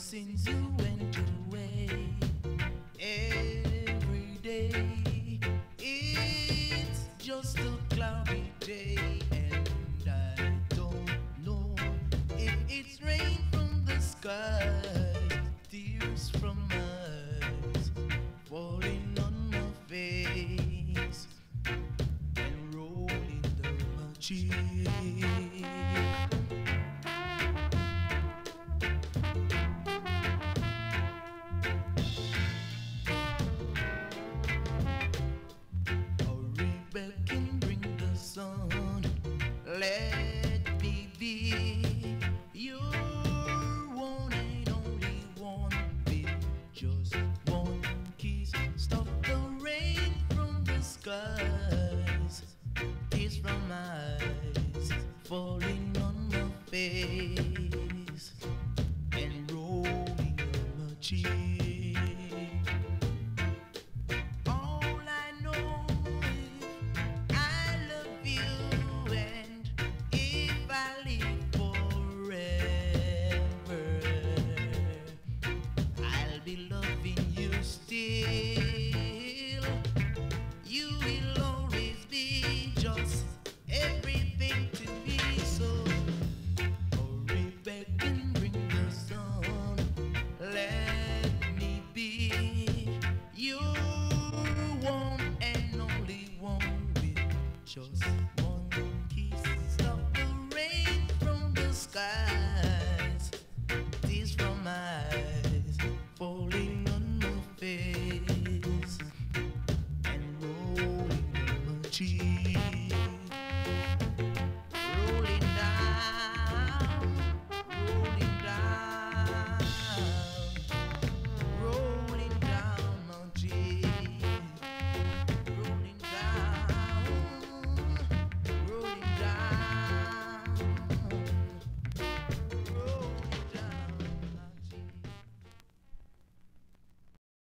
since you went away. Every day it's just a cloudy day, and I don't know if it's rain from the sky, tears from my eyes falling on my face and rolling down my cheek. Back and bring the sun. Let me be your one and only one. With just one kiss, stop the rain from the skies. Tears from my eyes falling on my face and rolling on my cheek. Be loving you still. You will always be just everything to me. So hurry back and bring the sun. Let me be your one and only one. With just one kiss, stop the rain from the skies. Tears from my eyes falling on my face and rolling on my cheek.